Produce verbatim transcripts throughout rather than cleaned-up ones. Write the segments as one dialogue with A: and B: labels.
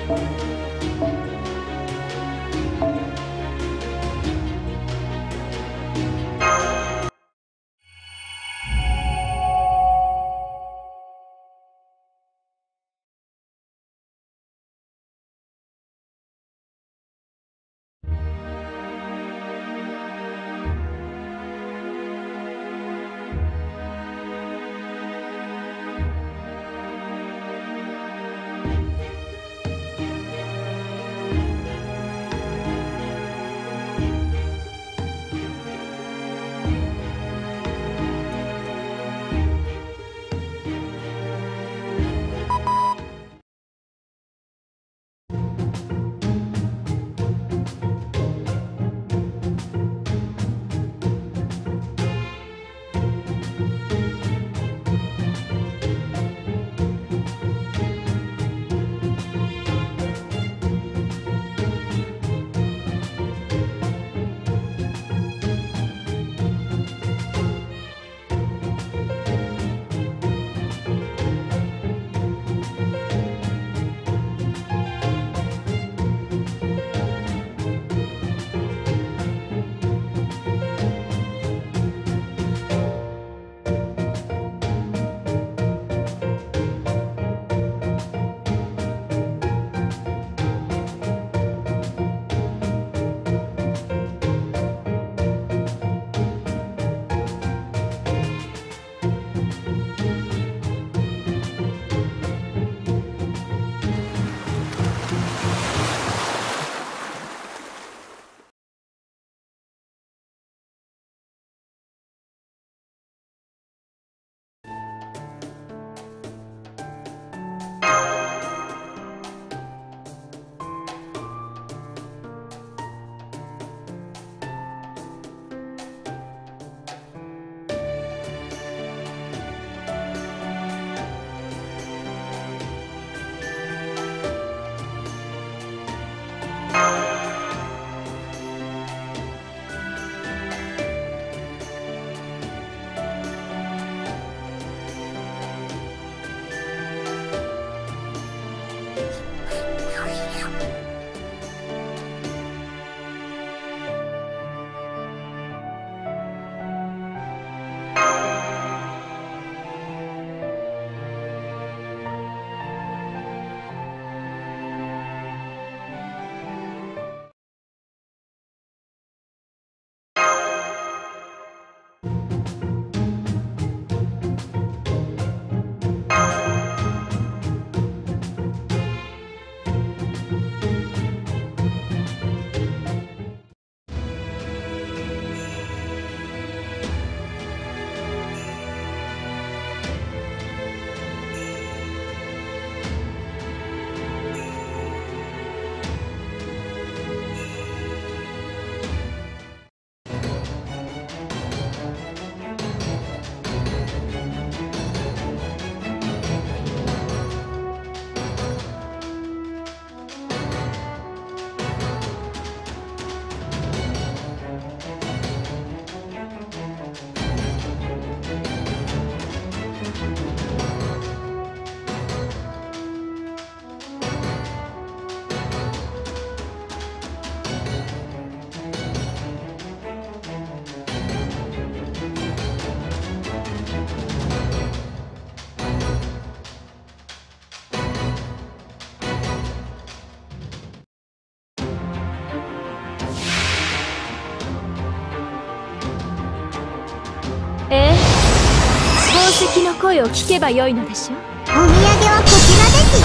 A: 宝石の声を聞けばよいのでしょう。
B: お土産はこちらです。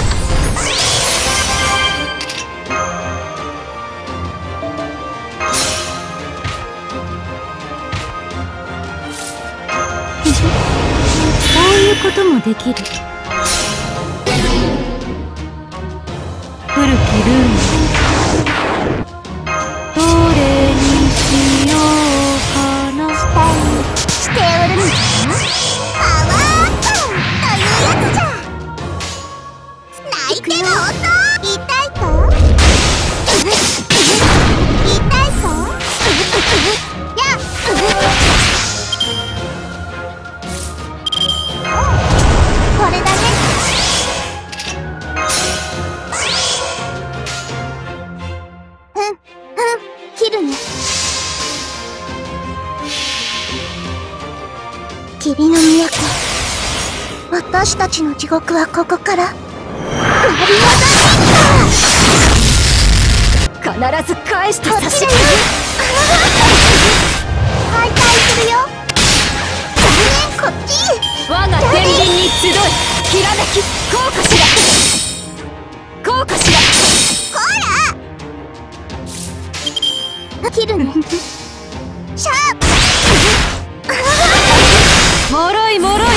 A: こういうこともできる。古きルール、どれにしようかな。
B: 期待しておるのじゃ。パワーアップというやつじゃ。泣いても遅い。痛いか痛いかやっこれだね。 私たちの地獄はここから鳴り
A: 必ず返して差し上げる。
B: 解体するよ。残念、こっち。
A: 我が天輪に集い、きらめき、こうかしら。こうかしら。
B: こら切るね。シャープ。
A: もろいもろい。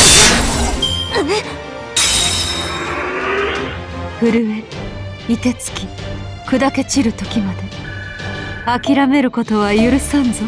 A: 震え、凍てつき、砕け散る時まで諦めることは許さんぞ。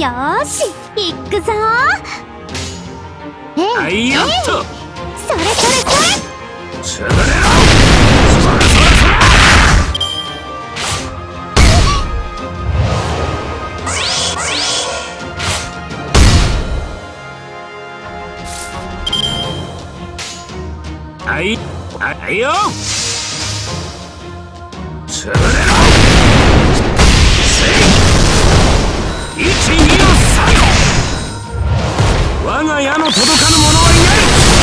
B: よーし行くぞー。えい
C: はい、やっと
B: それそれそれ
C: つぶれろ。そらそらそら。はいはいよ。つぶれろ。いち、にのさん。我が矢の届かぬ者はいない。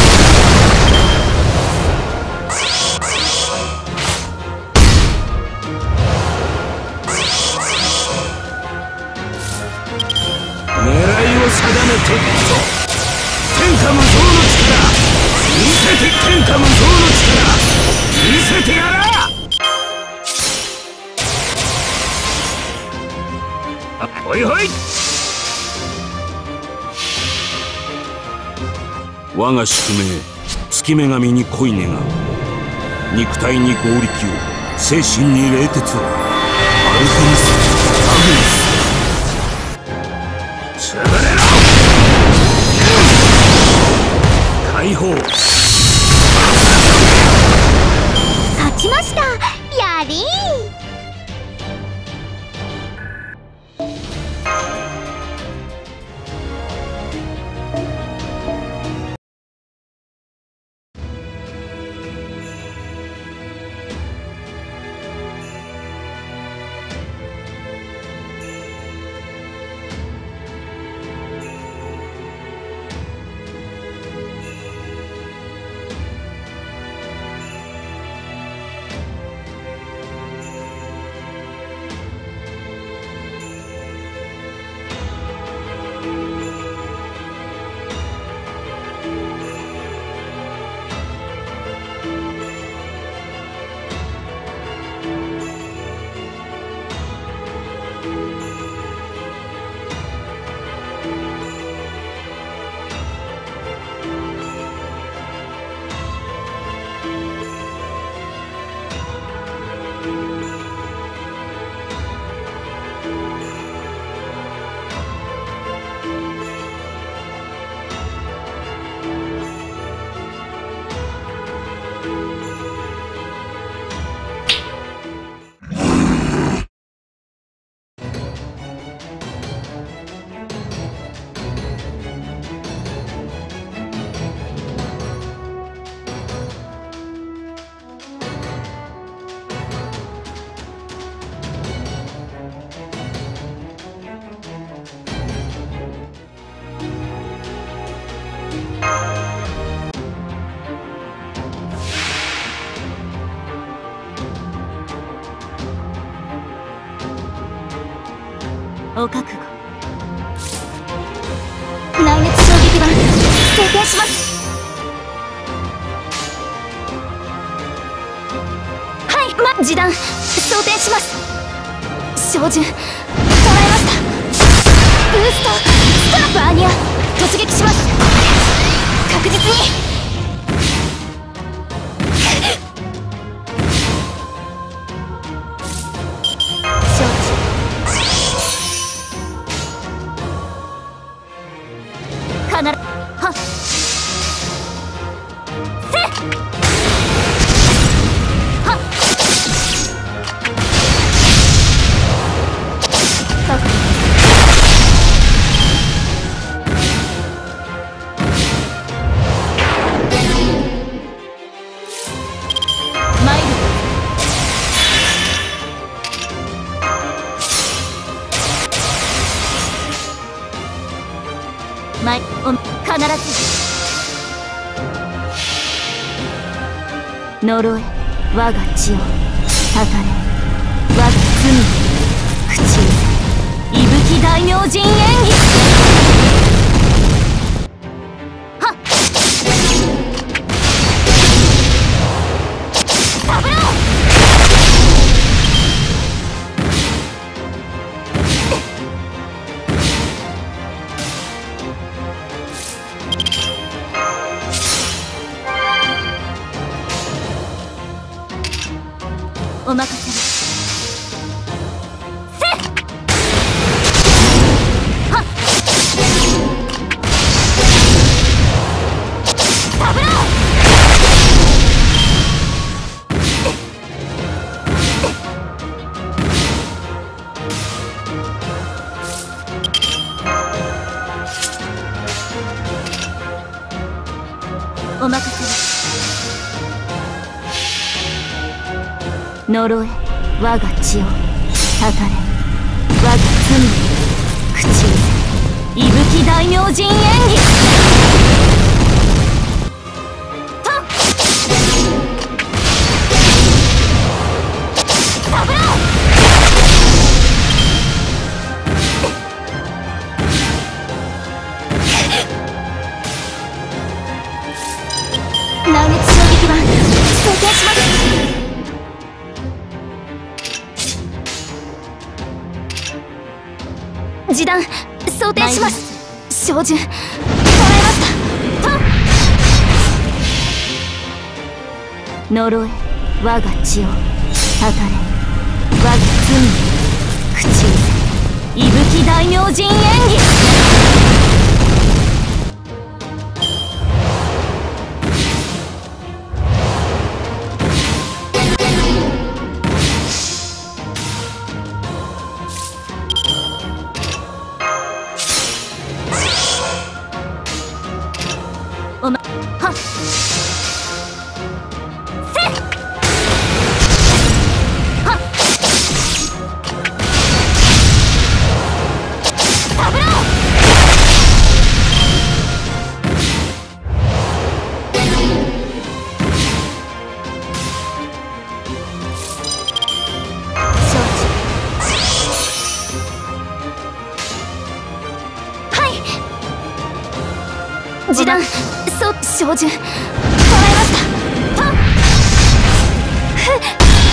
C: 狙いを定めて天下無双の力見せて、天下無双の力見せてやら。ほいほい。我が宿命月女神に恋願う。肉体に合力を、精神に冷徹を。アルテミス・アグネス。つぶれろ。解放。
B: 勝ちました。やりー。
A: お覚悟。
B: 内熱衝撃板装填します。はい、ま、示弾装填します。照準捉えました。ブーストスタープアーニア突撃します。確実に。
A: 必ずはっせっはっ確認参る。参お必ず呪え我が血をたたれ我が罪を口に息吹大明神演技。はっサブロー。お任せせっはっ
B: お任せを。呪え我が血を、たかれ我が罪を、口うせ伊吹大明神演技。内熱衝撃板装填します。示弾装填します。照準捉えました。呪え我が血を、たかれ我が罪を、口うせ伊吹大明神演技。おまはっせっはっサブロー。承知。はい示弾そう照準捉えました。はっふっ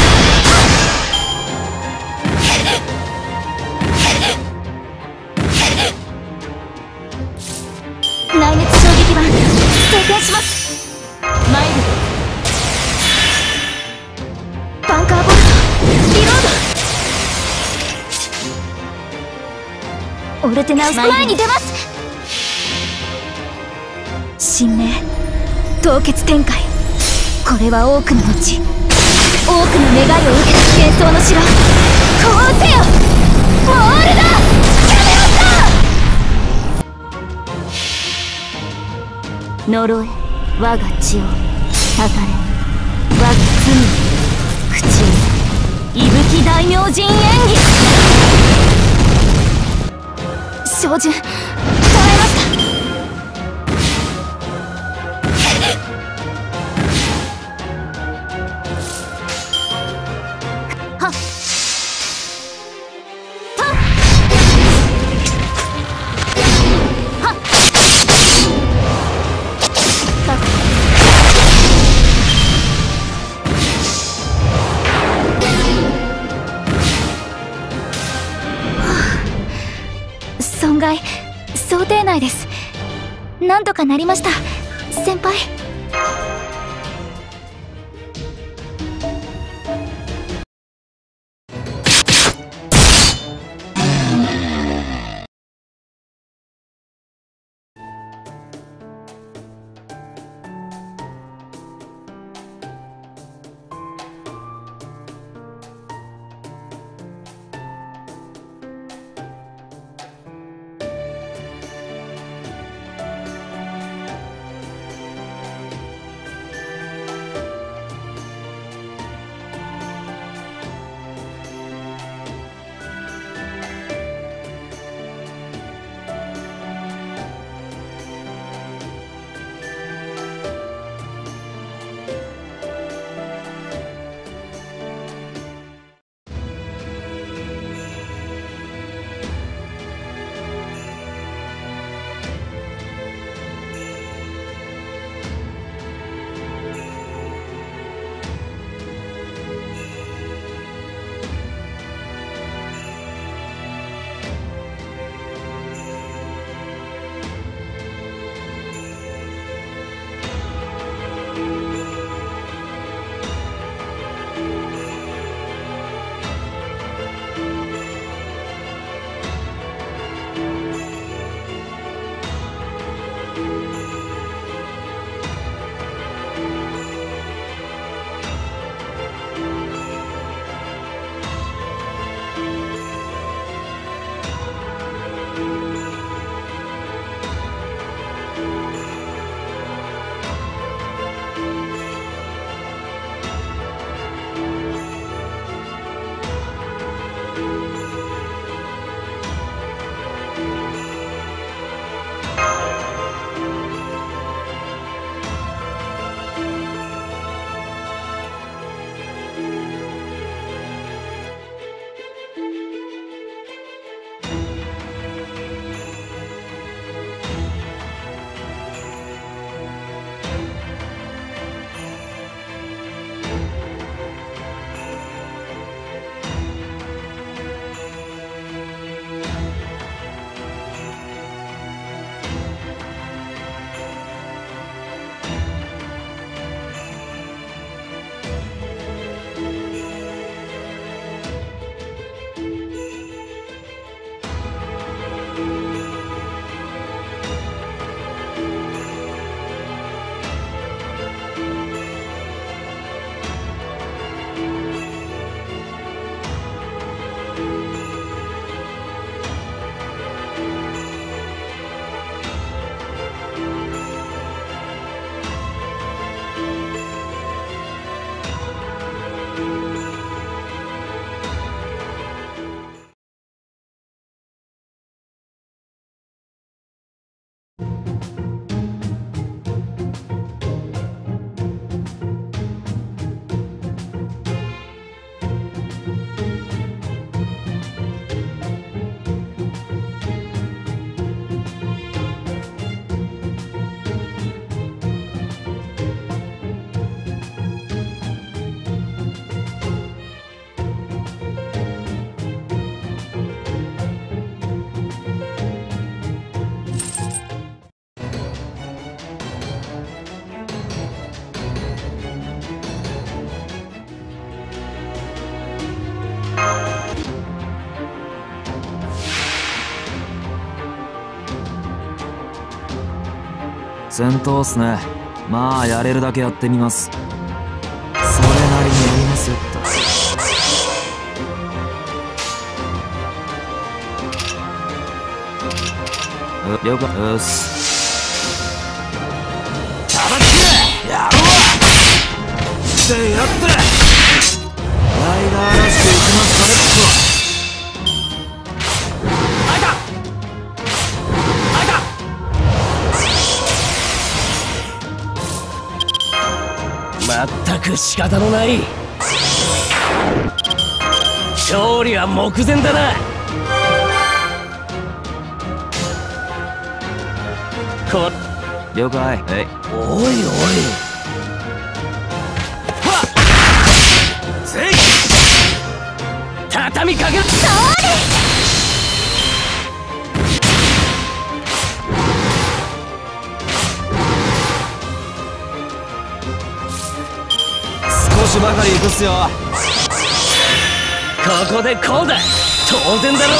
B: 内熱衝撃板装填します。マイルバンカーボルトリロード。オルテナウス前に出ます。神明凍結展開。これは多くの後多くの願いを受けた幻想の城。こうせよモールだ。やめろ。呪え我が血を、たかれ我が罪を、口うせ伊吹大明神演技。照準捉えました。はっはっはっ損害想定内です。なんとかなりました先輩。
D: 戦闘っすね。まあやれるだけやってみます。それなりにやりますよっと。了解。よし。たばきやろう。でやってライダーらしくいきますかねっと。あいたあいた。まったく仕方のない。勝利は目前だな。こ了解。はい。おいおい。はっせい畳みかける。それ少しばかり行くっすよ。ここでこうだ。当然だろ。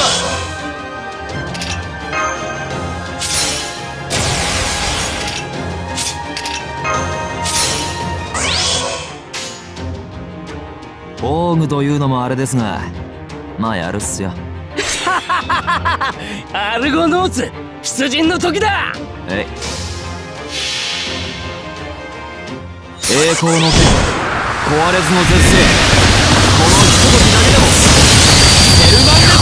D: 防具というのもあれですが、まあやるっすよ。アルゴノーツ出陣の時だ。えい。栄光の剣、壊れずの絶世。このひとときだけでもヘルマンデ・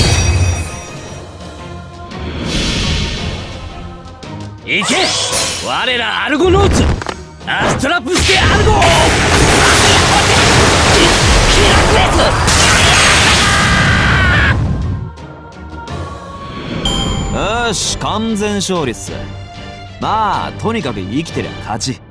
D: テルナル。行け我らアルゴノーツ、アストラプステアルゴ。よし、完全勝利っす。まあとにかく生きてりゃ勝ち。